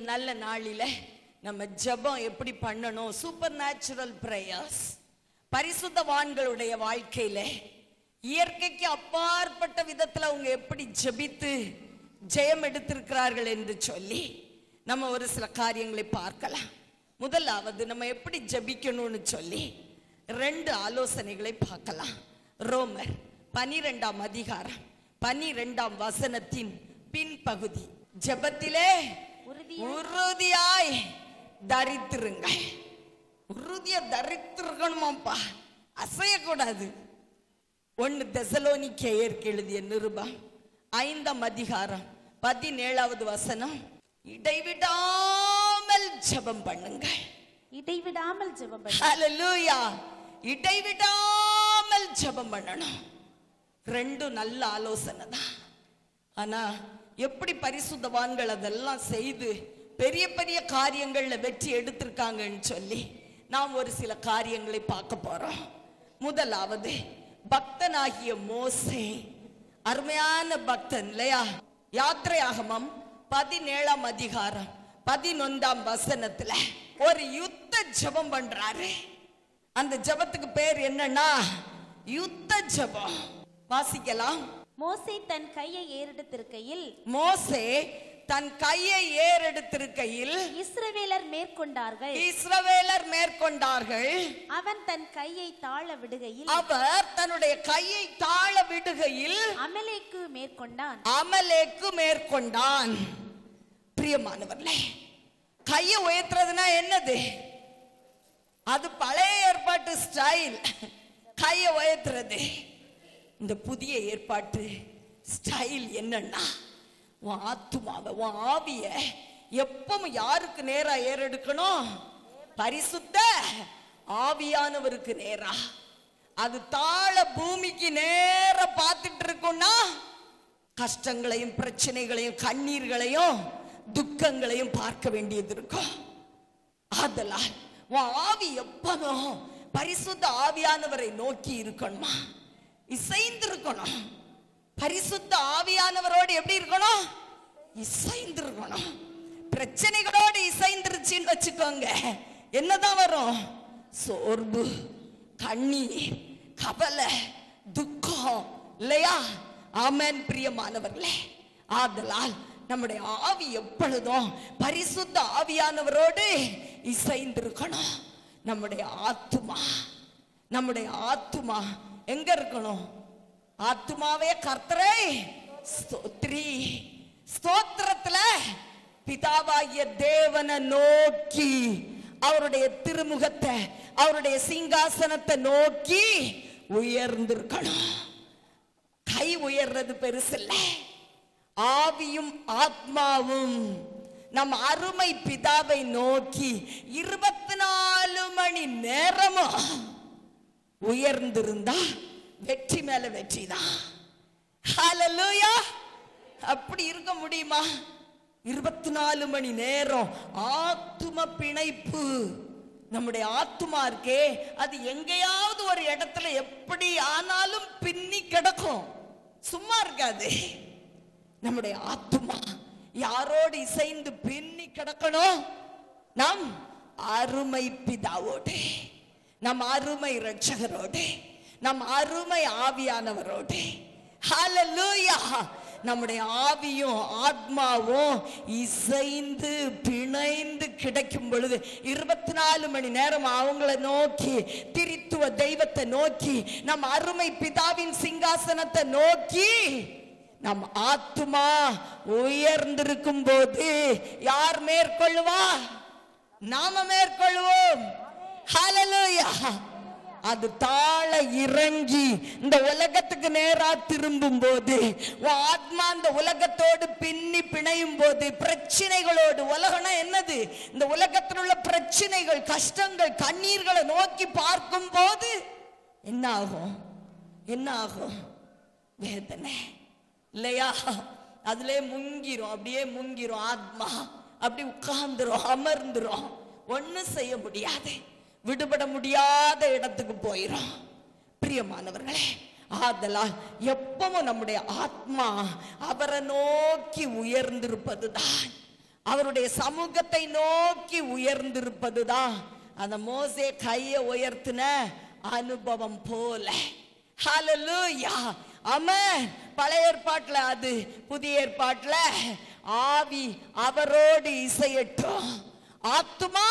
நல்ல நாளில நம்ம ஜெபம் எப்படி பண்ணணும், சூப்பர் நேச்சுரல் பிரேயர்ஸ், பரிசுத்தவான்களுடைய வாழ்க்கையில இயற்கைக்கு அப்பாற்பட்ட விதத்துல அவங்க எப்படி ஜெபித்து ஜெயம் எடுத்திருக்கிறார்கள் என்று சொல்லி நம்ம ஒரு சில காரியங்களை பார்க்கலாம். முதலாவது நம்ம எப்படி ஜெபிக்கணும்னு சொல்லி 2 ஆலோசனைகளை பார்க்கலாம். ரோமர் 12ஆம் அதிகாரம் 12ஆம் வசனத்தின் பின்பகுதி, ஜெபத்திலே உறுதியாய் தரித்திருங்கள். உறுதியா தரித்திருக்கணுமாப்பா, அசையக்கூடாது. 1 தெசலோனிக்கேயருக்கு எழுதிய நிருபம் 5ஆம் அதிகாரம் 17வது வசனம், இடைவிடாமல் ஜெபம் பண்ணுங்கள். இடைவிடாமல் ஜெபம் பண்ணுங்கள். ஹல்லேலூயா. இடைவிடாமல் ஜெபம் பண்ணணும். 2 நல்ல ஆலோசனை தான். ஆனா எப்படி பரிசுத்தவான்கள் அதெல்லாம் செய்து பெரிய பெரிய காரியங்கள்ல வெற்றி எடுத்திருக்காங்கன்னு சொல்லி நாம் ஒரு சில காரியங்களை பார்க்க போறோம். முதலாவது, பக்தனாகிய மோசே, அருமையான பக்தன் இல்லையா? யாத்திரையாகமம் 17ஆம் அதிகாரம் 11ஆம் வசனத்துல ஒரு யுத்த ஜெபம் பண்றாரு. அந்த ஜெபத்துக்கு பேர் என்னன்னா யுத்த ஜெபம். வாசிக்கலாம். மோசே தன் கையை ஏறெடுத்திருக்கையில் இஸ்ரவேலர் மேற்கொண்டார்கள். அவன் தன் கையை தாழ விடுகையில், அவர் தன்னுடைய கையை தாழ விடுகையில் அமலேக்கு மேற்கொண்டான். பிரியமானவர்களே, கையை உயர்த்துறதுனா என்னது? அது பழைய ஏற்பாட்டு ஸ்டைல், கையை உயர்த்துறது. இந்த புதிய ஏற்பாட்டு ஸ்டைல் என்னன்னா, உன் ஆத்துமாவை, உன் ஆவிய எப்பவும் யாருக்கு நேரா ஏறெடுக்கணும்? பரிசுத்த ஆவியானவருக்கு நேரா. அது தாழ பூமிக்கு நேர பார்த்துட்டு இருக்கும்னா கஷ்டங்களையும் பிரச்சனைகளையும் கண்ணீர்களையும் துக்கங்களையும் பார்க்க வேண்டியது இருக்கும். ஆதலால் உன் ஆவி எப்பவும் பரிசுத்த ஆவியானவரை நோக்கி இருக்கணுமா? இசைந்து இருக்கணும். பரிசுத்த ஆவியானவரோடு எப்படி இருக்கணும்? இசைந்து இருக்கணும். பிரச்சனைகளோடு இசைந்துருச்சுன்னு வச்சுக்கோங்க, என்னதான் வரும்? சோர்வு, கண்ணீர், கவலை, துக்கம் இல்லையா? ஆமென். பிரியமானவர்களே, ஆதலால் நம்முடைய ஆவி எப்பொழுதும் பரிசுத்த ஆவியானவரோடு இசைந்திருக்கணும். நம்முடைய ஆத்துமா எங்க இருக்கணும்? ஆத்துமாவே கர்த்தரை ஸ்தோத்ரி. ஸ்தோத்திரத்துல பிதாவாகிய தேவனை நோக்கி, அவருடைய திருமுகத்தை, அவருடைய சிங்காசனத்தை நோக்கி உயர்ந்திருக்கணும். கை உயர்றது பெருசில்ல, ஆவியும் ஆத்மாவும் நம் அருமை பிதாவை நோக்கி 24 மணி நேரமும் உயர்ந்திருந்தா வெற்றி மேல வெற்றி தான். ஹல்லேலூயா. அப்படி இருக்க முடியுமா? 24 மணி நேரம் ஆத்தும பிணைப்பு. நம்முடைய ஆத்துமா இருக்கே, அது எங்கேயாவது ஒரு இடத்துல எப்படி ஆனாலும் பின்னி கிடக்கும், சும்மா இருக்காது. நம்முடைய ஆத்துமா யாரோடு இசைந்து பின்னி கிடக்கணும்? நம் அருமை பிதாவோடு, நம் அருமை இரட்சகரோடு, நம் அருமை ஆவியானவரோடு. ஹல்லேலூயா. நம்முடைய ஆவியும் ஆத்மாவும் இசைந்து பிணைந்து கிடைக்கும் பொழுது 24 மணி நேரம் அவங்கள நோக்கி, திரித்துவ தெய்வத்தை நோக்கி, நம் அருமை பிதாவின் சிங்காசனத்தை நோக்கி நம் ஆத்துமா உயர்ந்திருக்கும் போது யார் மேற்கொள்ளுவா? நாம மேற்கொள்வோம். ஹல்லேலூயா. அது தாழ இறங்கி இந்த உலகத்துக்கு நேரா திரும்பும் போது, ஆத்மா இந்த உலகத்தோடு பின்னி பிணையும் போது, பிரச்சனைகளோடு, உலகம்னா என்னது? இந்த உலகத்தில் உள்ள பிரச்சனைகள், கஷ்டங்கள், கண்ணீர்களை நோக்கி பார்க்கும் போது என்ன ஆகும்? வேதனை இல்லையா? அதுல முங்கிரும், அப்படியே முங்கிரும். ஆத்மா அப்படி உட்கார்ந்துரும், அமர்ந்துரும், ஒன்னும் செய்ய முடியாது, விடுபட முடியாத இடத்துக்கு போயிரும். பிரியமானவர்களே, ஆதலால் எப்பவும் நம்முடைய ஆத்மா அவரை நோக்கி உயர்ந்திருப்பதுதான் அவருடைய சமூகத்தை நோக்கி உயர்ந்திருப்பதுதான் அந்த மோசே கையை உயர்த்தின அனுபவம் போல. ஹல்லேலூயா, ஆமென். பழைய ஏற்பாட்டுல அது, புதிய ஏற்பாட்டுல ஆவி அவரோடு இசையட்டும். ஆத்துமா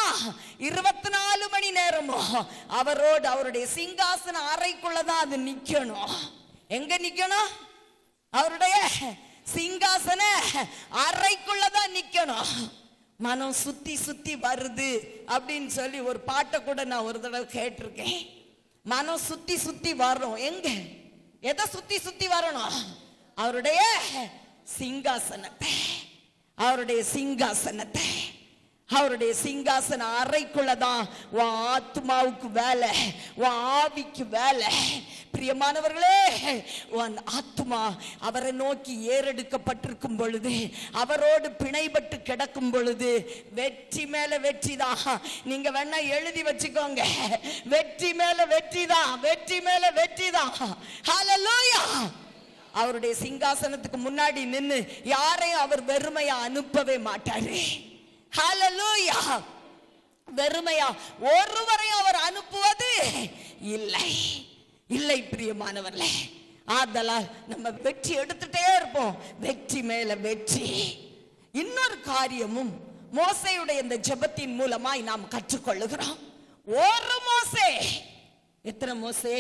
24 மணி நேரமும் அவரோடு, அவருடைய சிங்காசன அறைக்குள்ளதான் அது நிக்கணும். எங்க நிக்கணும்? அவருடைய சிங்காசன அறைக்குள்ளதான் நிக்கணும். மனம் சுத்தி சுத்தி வருது அப்படின்னு சொல்லி ஒரு பாட்டை கூட நான் ஒரு தடவை கேட்டிருக்கேன். மனம் சுத்தி சுத்தி வரும். எங்க, எதை சுத்தி சுத்தி வரணும்? அவருடைய சிங்காசனத்தை, அவருடைய சிங்காசனத்தை. அவருடைய சிங்காசன அறைக்குள்ளதான் உன் ஆத்மாவுக்கு வேலை, உன் ஆவிக்கு வேலை. பிரியமானவர்களே, உன் ஆத்மா அவரை நோக்கி ஏறெடுக்கப்பட்டிருக்கும் பொழுது, அவரோடு பிணைப்பட்டு கிடக்கும் பொழுது வெற்றி மேல வெற்றி தான். நீங்க வேணா எழுதி வச்சுக்கோங்க, வெற்றி மேல வெற்றி தான், வெற்றி மேல வெற்றி தான். ஹல்லேலூயா. அவருடைய சிங்காசனத்துக்கு முன்னாடி நின்னு யாரையும் அவர் வெறுமையா அனுப்பவே மாட்டாரு. ஹல்லேலூயா. வெறுமையா ஒருவரையும் அவர் அனுப்புவது இல்லை, இல்லை பிரியமானவர்களே. ஆதலால் நம்ம வெற்றி எடுத்துட்டே இருப்போம், வெற்றி மேல வெற்றி. இன்னொரு காரியமும் மோசேயுடைய இந்த ஜெபத்தின் மூலமாய் நாம் கற்றுக்கொள்ளுகிறோம். ஒரு மோசே, எத்தனை மோசே?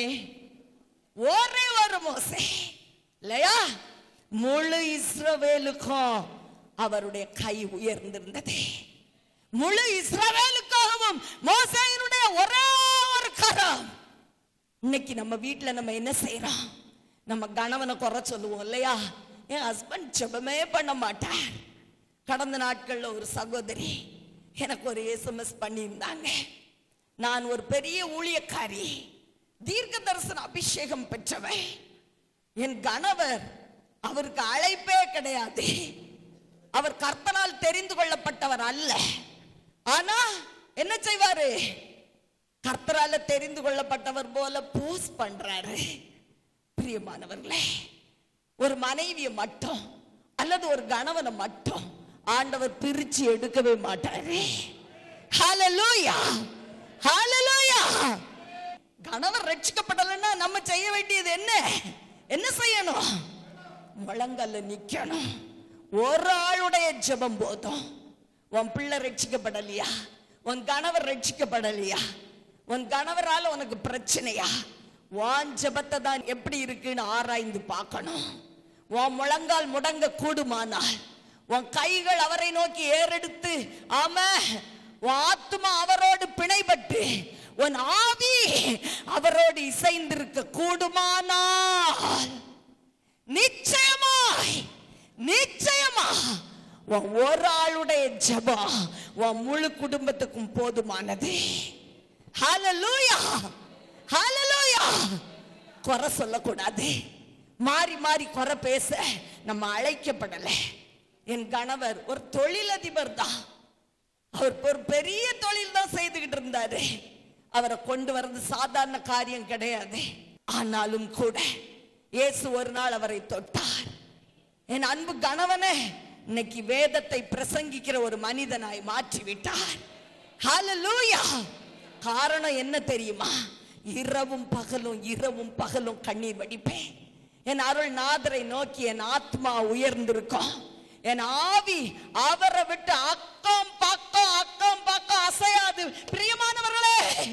ஒரே ஒரு மோசே இல்லையா? முழு இஸ்ரவேலுக்கும் அவருடைய கை உயர்ந்திருந்தது. முழு இஸ்ரவேலுக்காகவும் மோசேயினுடைய ஒரே ஒரு கரம். இன்னைக்கு நம்ம வீட்டுல நம்ம என்ன செய்யறோம்? நம்ம கணவனை குறை சொல்லுவோம் இல்லையா? என் ஹஸ்பண்ட் ஜெபமே பண்ண மாட்டார். கடந்த நாட்கள்ல ஒரு சகோதரி எனக்கு ஒரு SMS பண்ணியிருந்தாங்க. நான் ஒரு பெரிய ஊழியக்காரி, தீர்க்க தரிசன அபிஷேகம் பெற்றவன். என் கணவர், அவருக்கு அழைப்பே கிடையாது, அவர் கர்த்தரால் தெரிந்து கொள்ளப்பட்டவர் அல்ல. ஆனா என்ன செய்வாரு? கர்த்தரால தெரிந்து கொள்ளப்பட்டவர் போல போஸ் பண்றாரு. பிரியமானவர்களே, ஒரு மனைவியை மட்டும் அல்லது ஒரு கணவனை மட்டும் ஆண்டவர் பிரிச்சு எடுக்கவே மாட்டாரு. ஹல்லேலூயா, ஹல்லேலூயா. கணவர் ரட்சிக்கப்படலைன்னா நம்ம செய்ய வேண்டியது என்ன? என்ன செய்யணும்? முழங்கால நிக்கணும். ஒரு ஆளுடைய ஜெபம் போதும். உன் பிள்ளை ரட்சிக்கப்படலையா? உன் கணவர் ரட்சிக்கப்படலையா? உன் கணவரால உனக்கு பிரச்சனையா? உன் ஜெபத்தை தான் எப்படி இருக்குன்னு ஆராய்ந்து பார்க்கணும். உன் முழங்கால் முடங்க கூடுமானால், உன் கைகள் அவரை நோக்கி ஏறெடுத்து, ஆமா, உன் ஆத்துமா அவரோடு பிணைப்பட்டு, உன் ஆவி அவரோடு இசைந்திருக்க கூடுமானால், நிச்சயமாய் நிச்சயமா ஒரு ஆளுடைய ஜெபம் உன் முழு குடும்பத்துக்கும் போதுமானது. ஹல்லேலூயா, ஹல்லேலூயா. குறை சொல்லக்கூடாது, மாறி மாறி குறை பேச நம்ம அழைக்கப்படலை. என் கணவர் ஒரு தொழிலதிபர் தான். அவர் ஒரு பெரிய தொழில் தான் செய்துகிட்டு இருந்தாரு. அவரை கொண்டு வர்றது சாதாரண காரியம் கிடையாது. ஆனாலும் கூட இயேசு ஒரு நாள் அவரை தொட்டார். என் அன்பு கணவனே இன்னைக்கு வேதத்தை பிரசங்கிக்கிற ஒரு மனிதனாய் மாற்றி விட்டார். ஹல்லேலூயா. காரணம் என்ன தெரியுமா? இரவும் பகலும், இரவும் பகலும் கண்ணீர் வடிப்பேன். என் அருள்நாதரை நோக்கி என் ஆத்மா உயர்ந்திருக்கும். என் ஆவி அவரை விட்டு அக்கம் பக்கம் அசையாது. பிரியமானவர்களே,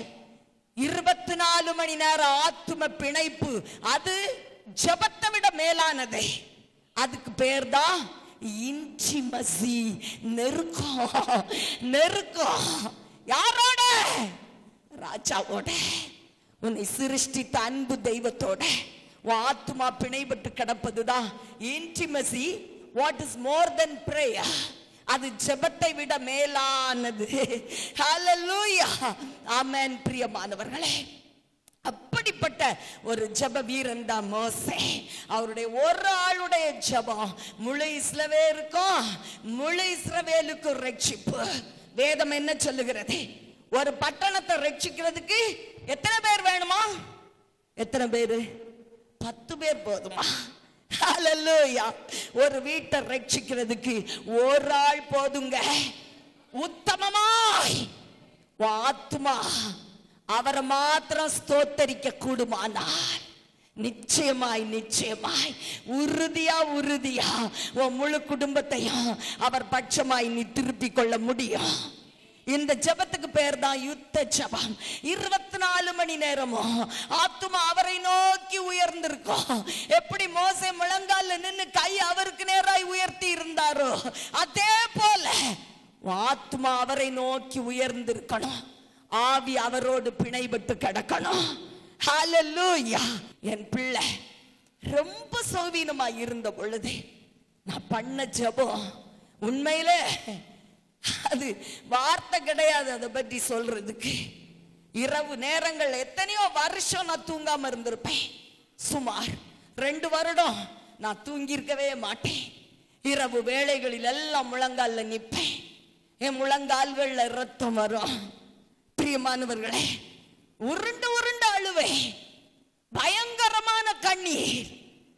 24 மணி நேரம் ஆத்தும பிணைப்பு, அது ஜெபத்தை விட மேலானது. அதுக்கு பேர் தான் இன்டிமசி, நெருக்கம். நெருக்கம் யாரோட? ராஜாவோட. உன்னை சிருஷ்டித்த அன்பு தெய்வத்தோட உன் ஆத்துமா பிணைப்பட்டு கிடப்பதுதான் intimacy. What is more than prayer? அது ஜெபத்தை விட மேலானது. ஹல்லேலூயா, ஆமென். பிரியமானவர்களே, அப்படிப்பட்ட ஒரு ஜெப வீரன் தான் மோசே. அவருடைய ஒரு ஆளுடைய ஜெபம் முழு இஸ்ரவேலுக்கும், முழு இஸ்ரவேலுக்கும் ரட்சிப்பு. வேதம் என்ன சொல்லுகிறது? ஒரு பட்டணத்தை ரட்சிக்கிறதுக்கு எத்தனை பேர் வேணுமா? எத்தனை பேரு? 10 பேர் போதுமா? ஹல்லேலூயா. ஒரு வீட்டை ரட்சிக்கிறதுக்கு ஒரு ஆள் போதுங்க. உத்தமமாய் ஆத்துமா அவரை மாத்திரம் ஸ்தோத்தரிக்க கூடுமானார் நிச்சயமாய் நிச்சயமாய் உறுதியா உன் முழு குடும்பத்தையும் அவர் பட்சமாய் நீ திருப்பிக் கொள்ள முடியும். இந்த ஜெபத்துக்கு பேர் தான் யுத்த ஜெபம். 24 மணி நேரமும் ஆத்துமா அவரை நோக்கி உயர்ந்திருக்கும். எப்படி மோசே முழங்கால நின்று கை அவருக்கு நேராய் உயர்த்தி இருந்தாரோ அதே போல ஆத்துமா அவரை நோக்கி உயர்ந்திருக்கணும். ஆவி அவரோடு பிணைபட்டு கிடக்கணும். ஹல்லேலூயா. என் பிள்ளை ரொம்ப சௌவீனமா இருந்த பொழுது நான் பண்ண ஜெபம் உண்மையிலே அது வார்த்தை கிடையாது அதை பற்றி சொல்றதுக்கு. இரவு நேரங்கள் எத்தனையோ வருஷம் நான் தூங்காம இருந்திருப்பேன். சுமார் 2 வருடம் நான் தூங்கியிருக்கவே மாட்டேன். இரவு வேளைகளில் எல்லாம் முழங்கால நிற்பேன். என் முழங்கால்கள்ல ரத்தம் வரும். பிரியமானவர்களே, உருண்டு உருண்டு அழுவேன். பயங்கரமான கண்ணீர்.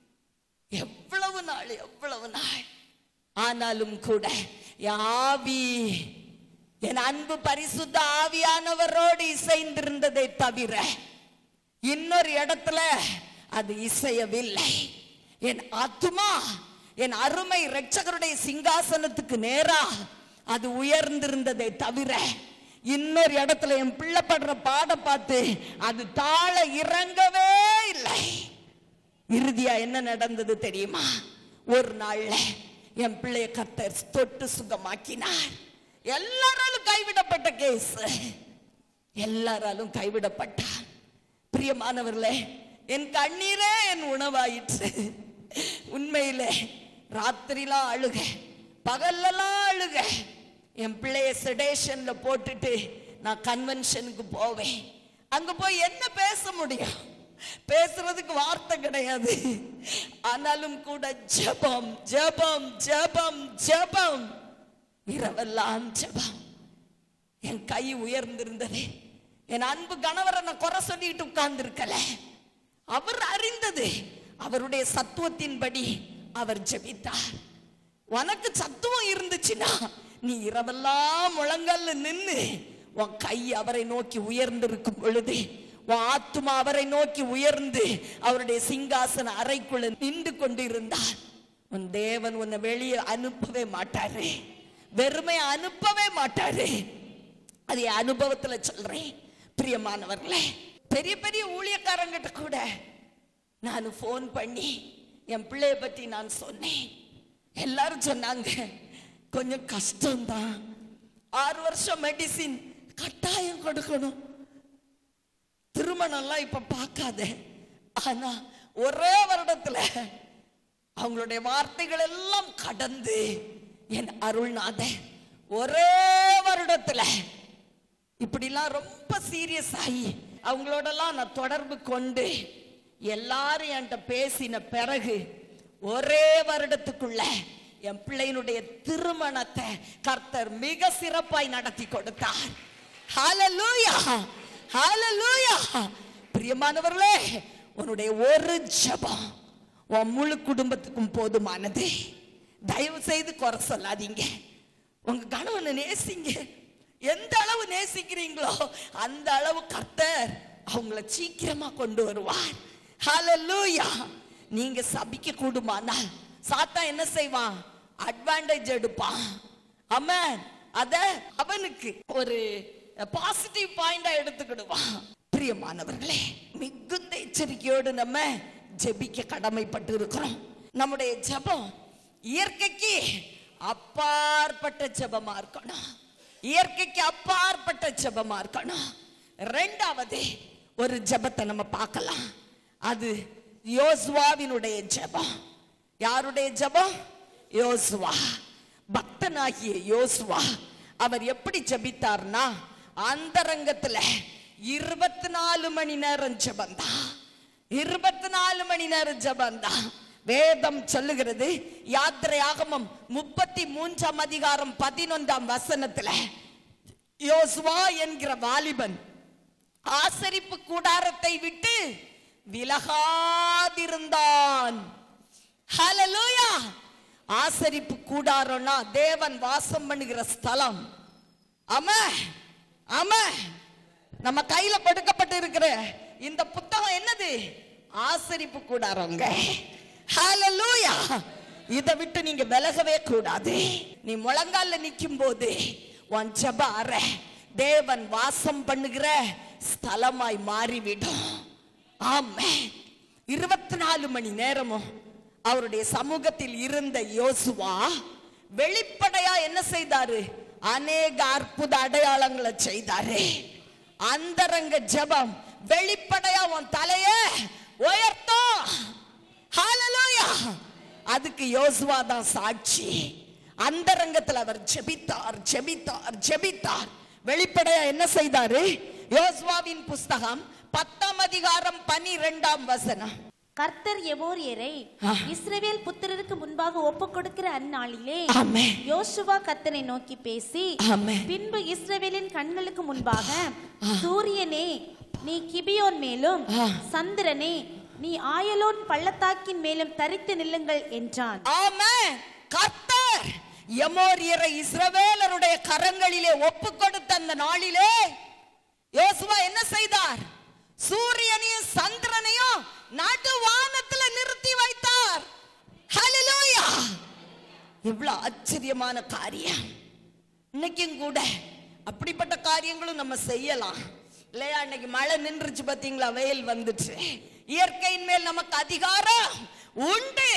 எவ்வளவு நாள் ஆனாலும் கூட ஆவி என் அன்பு பரிசுத்த ஆவியானவரோடு இசைந்திருந்ததை தவிர இன்னொரு இடத்துல அது இசையவில்லை. என் ஆத்துமா என் அருமை இரட்சகருடைய சிங்காசனத்துக்கு நேரா அது உயர்ந்திருந்ததை தவிர இன்னொரு இடத்துல என் பிள்ளை படுற பாட பார்த்து அது தாழ இறங்கவே இல்லை. இறுதியா என்ன நடந்தது தெரியுமா? ஒரு நாள்ல என் பிள்ளைய கர்த்தர் தொட்டு சுகமாக்கினார். எல்லாராலும் கைவிடப்பட்ட கேஸ், எல்லாராலும் கைவிடப்பட்டார். பிரியமானவர்களே, என் கண்ணீரே என் உணவாயிற்று. உண்மையிலே ராத்திரிலாம் அழுக, பகல்லாம் அழுக. என் பிள்ளைய செடேஷன்ல போட்டுட்டு நான் கன்வென்ஷனுக்கு போவேன். அங்க போய் என்ன பேச முடியும்? பேசுறதுக்கு வார்த்தை கிடையாது. ஆனாலும் கூட ஜெபம் ஜெபம் ஜெபம் ஜெபம், இரவெல்லாம் ஜெபம். என் கை உயர்ந்திருந்தது. என் அன்பு கணவரை நான் குறை சொல்லிட்டு உட்கார்ந்து இருக்கல. அவர் அறிந்தது, அவருடைய சத்துவத்தின்படி அவர் ஜெபித்தார். உனக்கு சத்துவம் இருந்துச்சுன்னா நீ இரவெல்லாம் முழங்கல்ல நின்று உன் கை அவரை நோக்கி உயர்ந்திருக்கும் பொழுது உன் ஆத்துமா அவரை நோக்கி உயர்ந்து அவருடைய சிங்காசன அறைக்குள்ள நின்று கொண்டு இருந்தார். உன் தேவன் உன்னை வெளியே அனுப்பவே மாட்டாரு, வெறுமை அனுப்பவே மாட்டாரு. அது அனுபவத்துல சொல்றேன். பிரியமானவர்களே, பெரிய பெரிய ஊழியக்காரங்கிட்ட கூட நான் போன் பண்ணி என் பிள்ளைய பத்தி நான் சொன்னேன். எல்லாரும் சொன்னாங்க கொஞ்சம் கஷ்டம்தான், 6 வருஷம் மெடிசின் கட்டாயம் கொடுக்கணும், திருமணம்லாம் இப்ப பார்க்காத. ஆனா ஒரே வருடத்துல அவங்களுடைய வார்த்தைகள் எல்லாம் கடந்து என் அருள்நாத ஒரே வருடத்துல இப்படிலாம் ரொம்ப சீரியஸ் ஆகி அவங்களோடலாம் நான் தொடர்பு கொண்டு எல்லாரும் என்கிட்ட பேசின பிறகு ஒரே வருடத்துக்குள்ள என் பிள்ளையினுடைய திருமணத்தை கர்த்தர் மிக சிறப்பாய் நடத்தி கொடுத்தார். ஹல்லேலூயா, ஹல்லேலூயா. பிரியமானவர்களே, உன்னுடைய ஒரு ஜெபம் உன் முழு குடும்பத்துக்கும் போதுமானது. தயவு செய்து குறை சொல்லாதீங்க. உங்க கணவனை நேசிங்க. எந்த அளவு நேசிக்கிறீங்களோ அந்த அளவு கர்த்தர் அவங்கள சீக்கிரமா கொண்டு வருவார். ஹல்லேலூயா. நீங்க சபிக்க கூடுமானால் சாத்தான் என்ன செய்வான்? அட்வான்டேஜ் எடுப்பான். ஆமென். அத அவனுக்கு ஒரு பாசிட்டிவ் பாயிண்டா எடுத்துக்கிடுவான். பிரியமானவர்களே, மிகுந்த எச்சரிக்கையோடு நம்ம ஜெபிக்க கடமைப்பட்டு இருக்கிறோம். நம்முடைய ஜெபம் இயற்கைக்கு அப்பாற்பட்ட ஜெபமா இருக்கணும். இயற்கைக்கு அப்பாற்பட்ட ஜெபமா இருக்கணும். இரண்டாவது ஒரு ஜெபத்தை நம்ம பார்க்கலாம். அது யோசுவாவினுடைய ஜெபம். யாருடைய ஜெபம்? யோசுவா. பக்தனாகிய யோசுவா அவர் எப்படி ஜெபித்தார்னா, அந்தரங்கத்துல 24 மணி நேரம் ஜெபந்தான். 24 மணி நேரம் ஜெபந்தான். வேதம் சொல்லுகிறது, யாத்திரையாகமம் 33ஆம் அதிகாரம் 11ஆம் வசனத்துல யோசுவா என்கிற வாலிபன் ஆசரிப்பு கூடாரத்தை விட்டு விலகாதிருந்தான். ஹல்லேலூயா. ஆசரிப்பு கூடாரம்னா தேவன் வாசம் பண்ணுகிற ஸ்தலம். ஆமென், ஆமென். நம்ம கையில கொடுக்கப்பட்டு இருக்கிற இந்த புத்தகம் என்னது? ஆசரிப்பு கூடாரங்க. ஹல்லேலூயா. இதை விட்டு நீங்க விலகவே கூடாது. நீ முழங்கால நிற்கும் போது உன் ஜெப அறை தேவன் வாசம் பண்ணுகிற ஸ்தலமாய் மாறிவிடும். ஆமென். 24 மணி நேரமும் அவருடைய சமூகத்தில் இருந்த யோசுவா வெளிப்படையா என்ன செய்தாரு? அநேக அற்புத அடையாளங்களை செய்தாரு. அந்தரங்க ஜெபம் வெளிப்படையா உன் தலையை உயர்த்தும். ஹல்லேலூயா. அதுக்கு யோசுவா தான் சாட்சி. அந்தரங்கத்தில் அவர் ஜெபித்தார், ஜெபித்தார், ஜெபித்தார். வெளிப்படையா என்ன செய்தாரு? யோசுவாவின் புஸ்தகம் 10ஆம் அதிகாரம் 12ஆம் வசனம். கர்த்தர் எமோரியரை இஸ்ரவேல் புத்திரருக்கு முன்பாக ஒப்புக் கொடுக்கிற அந்நாளிலே யோசுவா கர்த்தரை நோக்கி பேசி, பின்பு இஸ்ரவேலின் கண்களுக்கு முன்பாக சூரியனே நீ கிபியோன் மேலும், சந்திரனே நீ ஆயலோன் பள்ளத்தாக்கின் மேலும் தரித்து நில்லுங்கள் என்றான். ஆமென். கர்த்தர் எமோரியரை இஸ்ரவேலருடைய கரங்களிலே ஒப்புக் கொடுத்த அந்த நாளிலே யோசுவா என்ன செய்தார்? சூரியனையும் சந்திரனையும் நடுவானத்துல நிறுத்தி வைத்தார். ஹல்லேலூயா. இவ்வளவு ஆச்சரியமான காரியம். இன்னைக்கும் கூட அப்படிப்பட்ட காரியங்களும் நம்ம செய்யலாம் இல்லையா? இன்னைக்கு மழை நின்றுச்சு பாத்தீங்களா? வெயில் வந்துச்சு. இயற்கையின் மேல் நமக்கு அதிகாரம் உண்டு.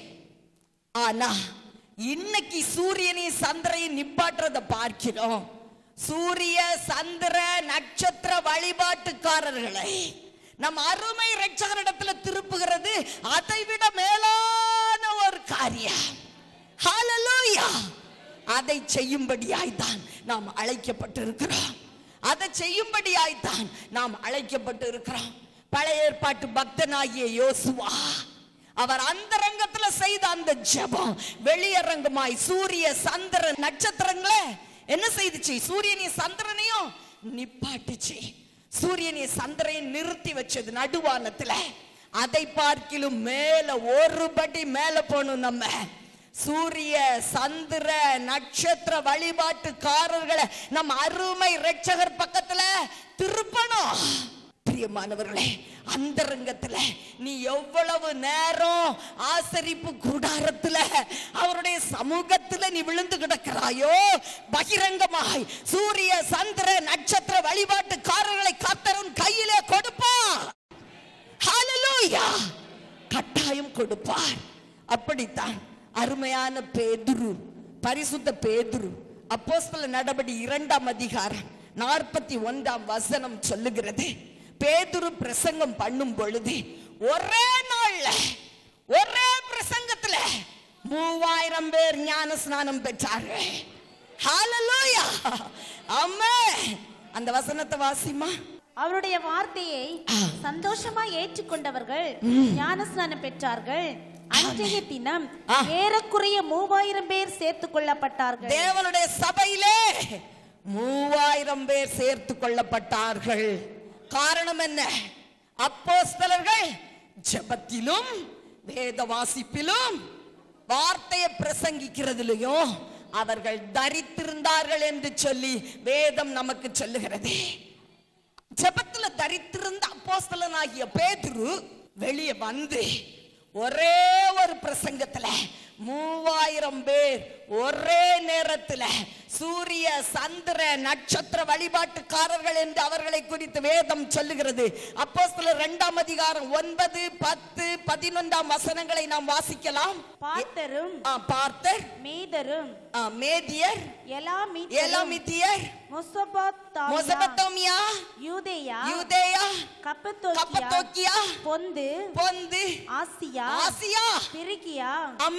ஆனா இன்னைக்கு சூரியனையும் சந்திரனையும் நிப்பாட்டுறத பார்க்கிறோம். சூரிய சந்திர நட்சத்திர வழிபாட்டுக்காரர்களை நம் அருமை இரட்சகரிடத்துல திருப்புகிறது அதைவிட மேலான ஒரு காரியம். ஹல்லேலூயா. அதை செய்யும்படியாய்தான் நாம் அழைக்கப்பட்டிருக்கிறோம். அதை செய்யும்படியாய்தான் நாம் அழைக்கப்பட்டு இருக்கிறோம். பழைய ஏற்பாட்டு பக்தனாகிய யோசுவா அவர் அந்தரங்கத்துல செய்த அந்த ஜெபம் வெளியரங்கமாய் சூரிய சந்திர நட்சத்திரங்களை என்ன செய்துச்சு? சூரியனையும் சந்திரனையும் நிப்பாட்டுச்சு. சூரியனையும் சந்திரனையும் நிறுத்தி வச்சது நடுவானத்துல. அதை பார்க்கிலும் மேல ஒருபடி மேல போகணும். நம்ம சூரிய சந்திர நட்சத்திர வழிபாட்டுக்காரர்களை நம்ம அருமை இரட்சகர் பக்கத்துல திருப்பணும். பிரியமானவர்களே, அந்தரங்கத்துல நீ எவ்வளவு நேரம் ஆசரிப்பு கூடாரத்துல அவருடைய சமூகத்துல நீ விழுந்து கிடக்கிறாயோ, பகிரங்கமாய் சூரிய சந்திர நட்சத்திர வழிபாட்டுக்காரர்களை கர்த்தர் கையிலே கொடுப்பார். ஹல்லேலூயா. கட்டாயம் கொடுப்பார். அப்படித்தான் அருமையான பேதுரு, பரிசுத்த பேதுரு, அப்போஸ்தலர் நடபடி 2ஆம் அதிகாரம் 41ஆம் வசனம் சொல்லுகிறது. பேதுரு பிரசங்கம் பண்ணும் பொழுது ஒரே நாள்ல ஒரே பிரசங்கத்துல 3000 பேர் ஞான ஸ்நானம் பெற்றார்கள். ஹல்லேலூயா. ஆமென். அந்த வசனத்தை வாசிமா. அவருடைய வார்த்தையை சந்தோஷமா ஏற்றுக்கொண்டவர்கள் ஞானஸ்நானம் பெற்றார்கள். அன்றைய தினம் ஏறக்குறைய 3000 பேர் சேர்த்துக் கொள்ளப்பட்டார்கள். தேவனுடைய சபையிலே 3000 பேர் சேர்த்துக் கொள்ளப்பட்டார்கள். காரணம் என்ன? அப்போஸ்தலர்கள் ஜெபத்திலும் வேத வாசிப்பிலும் வார்த்தையை பிரசங்கிக்கிறதிலும் அவர்கள் தரித்திருந்தார்கள் என்று சொல்லி வேதம் நமக்கு சொல்லுகிறது. ஜெபத்துல தரித்திருந்த அப்போஸ்தலனாகிய பேதுரு வெளியே வந்து ஒரே ஒரு பிரசங்கத்துல 3000 பேர் ஒரே நேரத்தில் சூரிய சந்திர நட்சத்திர வழிபாட்டுக்காரர்கள் என்று அவர்களை குறித்து வேதம் சொல்லுகிறது. அப்போஸ்தலர் 2ஆம் அதிகாரம் 9, 10, 11ஆம் வசனங்களை நாம் வாசிக்கலாம். பார்த்தரும் பார்த்தர், மேதரும் மேதியர், எலாமித்தியர், மெசொப்பொத்தாமியா, யூதேயா, கப்பத்தோக்கியா, பொந்து, ஆசியா, பிரிகியா,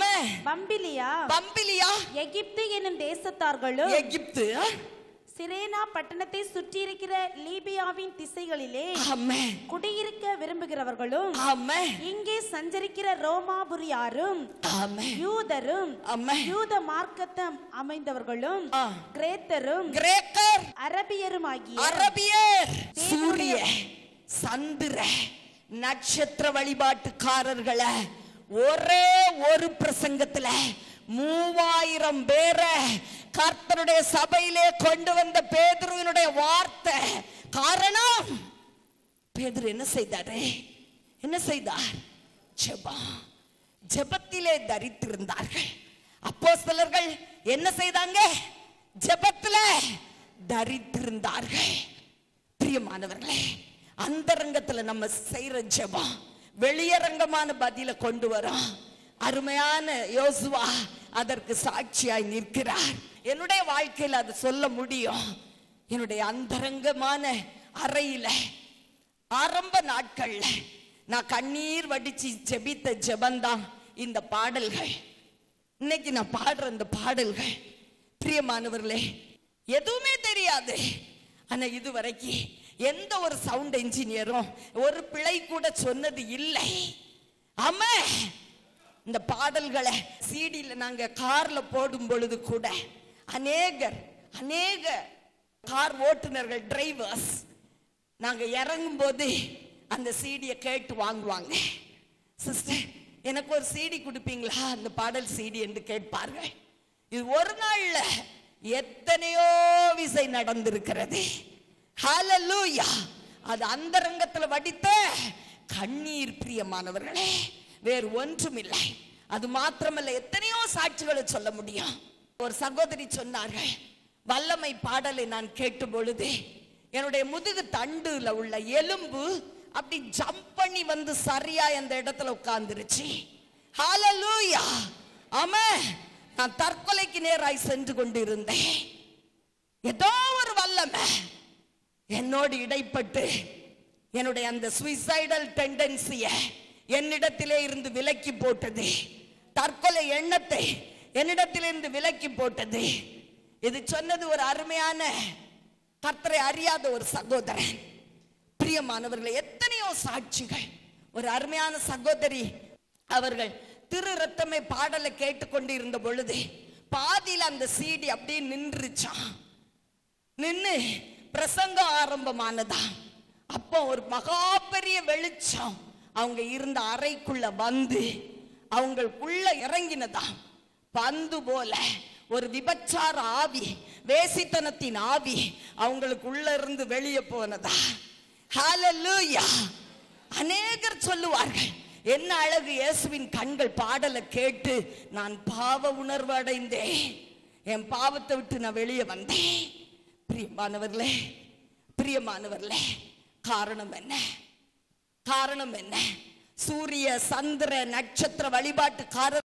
பம்பிலியா, எகிப்து எனும் தேசத்தார்களும், எகிப்து சிரேனா பட்டணத்தை சுற்றி இருக்கிற லீபியாவின் திசைகளிலே குடியிருக்க விரும்புகிறவர்களும், இங்கே சஞ்சரிக்கிற ரோமாபுரியாரும், யூதரும், யூத மார்க்கத்தம் அமைந்தவர்களும், கிரேக்கர், அரபியர், சூரிய சந்திர நட்சத்திர வழிபாட்டுக்காரர்களை ஒரே ஒரு பிரசங்கத்துல 3000 பேரை கர்த்தருடைய சபையிலே கொண்டு வந்த பேதுருவினுடைய வார்த்தை. காரணம், பேதுரு என்ன செய்தாரு? என்ன செய்தார்? ஜெபம். ஜெபத்திலே தரித்திருந்தார்கள். அப்போஸ்தலர்கள் என்ன செய்தாங்க? ஜெபத்தில தரித்திருந்தார்கள். பிரியமானவர்களே, அந்தரங்கத்துல நம்ம செய்யற ஜெபம் வெளியரங்கமான பதில கொண்டு வரோம். அருமையான யோசுவா அதற்கு சாட்சியாய் நிற்கிறார். என்னுடைய வாழ்க்கையில் அது சொல்ல முடியும். என்னுடைய அந்தரங்கமான அறையில ஆரம்ப நாட்கள்ல நான் கண்ணீர் வடிச்சு ஜெபித்த ஜெபந்தான் இந்த பாடல்கள். இன்னைக்கு நான் பாடுற இந்த பாடல்கள், பிரியமானவர்களே, எதுவுமே தெரியாது. ஆனா இதுவரைக்கும் எந்த ஒரு சவுண்ட் என்ஜினியரும் ஒரு பிழை கூட சொன்னது இல்லை. ஆமா, இந்த பாடல்களை சிடியில் நாங்க கார்ல போடும் பொழுது கூட அநேக கார் ஓட்டுநர்கள், டிரைவர்ஸ், நாங்க இறங்கும் போது அந்த சிடியை கேட்டு வாங்குவாங்க. சிஸ்டர், எனக்கு ஒரு சிடி கொடுப்பீங்களா, அந்த பாடல் சிடி என்று கேட்பார்கள். இது ஒரு நாள்ல எத்தனையோ விசை நடந்திருக்கிறது. ஹல்லேலூயா. அது அந்தரங்கத்துல வடித்த கண்ணீர், பிரியமானவர்களே, வேறு ஒன்றும் இல்லை. அது மாத்திரமல்ல, எத்தனையோ சாட்சிகளை சொல்ல முடியும். ஒரு சகோதரி சொன்னார்கள், வல்லமை பாடலை நான் கேட்ட பொழுது என்னுடைய முதுகு தண்டுல உள்ள எலும்பு அப்படி ஜம்ப் பண்ணி வந்து சரியா அந்த இடத்துல உட்கார்ந்துருச்சு. ஹல்லேலூயா. ஆமென். நான் தற்கொலைக்கு நேராய் சென்று கொண்டிருந்தேன். ஏதோ ஒரு வல்லமை என்னோடு இடைப்பட்டு என்னுடைய அந்த சுயிசைடல் டெண்டன்சியை என்னிடத்திலே இருந்து விலக்கி போட்டது. தற்கொலை எண்ணத்தை என்னிடத்திலிருந்து விலக்கி போட்டது. இது சொன்னது ஒரு அருமையான கர்த்தரை அறியாத ஒரு சகோதரன். பிரியமானவர்களே, எத்தனையோ சாட்சிகள். ஒரு அருமையான சகோதரி அவர்கள் திரு ரத்தமே பாடலை கேட்டுக்கொண்டு இருந்த பொழுது பாதியில் அந்த சீடி அப்படியே நின்றுச்சான். நின்று பிரசங்கம் ஆரம்பமானதா. அப்போ ஒரு மகா பெரிய வெளிச்சம் அவங்க இருந்த அறைக்குள்ள வந்து அவங்களுக்குள்ள இறங்கினதா. பந்து போல ஒரு விபச்சார ஆவி, வேசித்தனத்தின் ஆவி அவங்களுக்குள்ள இருந்து வெளியே போனதா. ஹல்லேலூயா. அநேகர் சொல்லுவார்கள், என்ன அழகு இயேசுவின் கண்கள் பாடலை கேட்டு நான் பாவ உணர்வு அடைந்தேன், என் பாவத்தை விட்டு நான் வெளியே வந்தேன். பிரியமானவர்களே, பிரியமானவர்களே, காரணம் என்ன? காரணம் என்ன? சூரிய சந்திர நட்சத்திர வழிபாட்டுக்காரர்